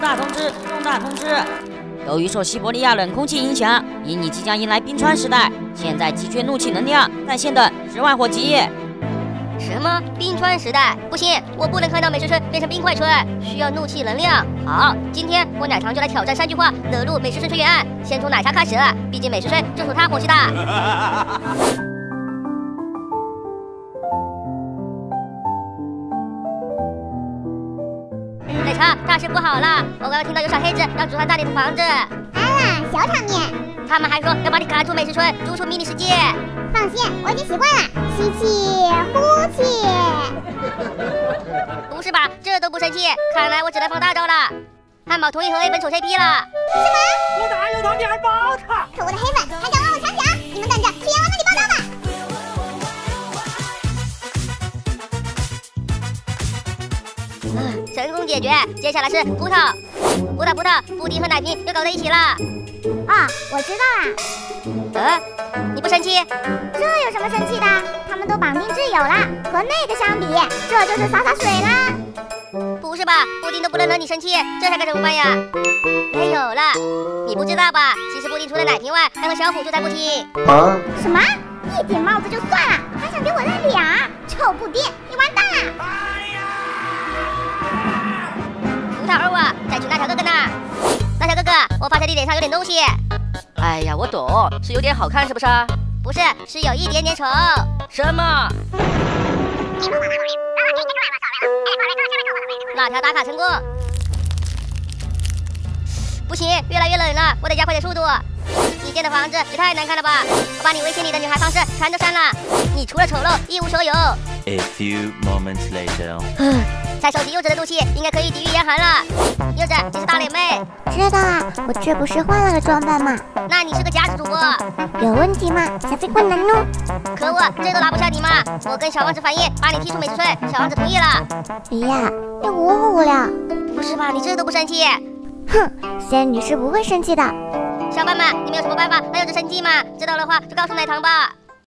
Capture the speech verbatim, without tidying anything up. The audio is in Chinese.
大通知！重大通知！由于受西伯利亚冷空气影响，印尼即将迎来冰川时代，现在急缺怒气能量，在线等十万火急。 什么冰川时代？不行，我不能看到美食村变成冰块村，需要怒气能量。好，今天我奶糖就来挑战三句话，惹怒美食村村员。先从奶茶开始，毕竟美食村就属他火气大。奶茶，大事不好了！我刚刚听到有小黑子要煮他大点的房子。 好啦，小场面。他们还说要把你赶出美食村，逐出迷你世界。放心，我已经习惯了。吸气，呼气。 不是吧？这都不生气？看来我只能放大招了。汉堡同意和 A 粉丑 C P 了。 什么？ 我哪有让你还抱他？ 可恶的黑粉，还想让我强抢？你们等着去阎王那里报道吧！ 成功解决，接下来是葡萄，葡萄葡萄，布丁和奶瓶又搞在一起了。 啊，我知道了。呃，你不生气？ 这有什么生气的？他们都绑定挚友啦，和那个相比，这就是洒洒水啦。 不是吧？布丁都不能惹你生气，这还该怎么办呀？没有了，你不知道吧？其实布丁除了奶瓶外，还和小虎就在不亲。 啊？什么？一顶帽子就算了，还想给我认脸？臭布丁，你完蛋了！ 葡萄二啊，再去那条哥哥那儿。那条哥哥，我发现你脸上有点东西。哎呀，我懂，是有点好看是不是？不是，是有一点点丑。什么？辣条打卡成功。不行，越来越冷了，我得加快点速度。你建的房子也太难看了吧！我把你微信里的女孩方式全都删了，你除了丑陋一无所有。 A few moments later. 再收集柚子的怒气，应该可以抵御严寒了。柚子，你是大脸妹。 知道啊，我这不是换了个装扮吗？ 那你是个假主播， 有问题吗？小飞棍能弄。 可恶，这都拿不下你嘛！我跟小王子反映，把你踢出美食村，小王子同意了。 哎呀，你无不无聊？ 不是吧？你这都不生气？ 哼，仙女是不会生气的。 小伙伴们，你们有什么办法让柚子生气吗？知道的话就告诉奶糖吧。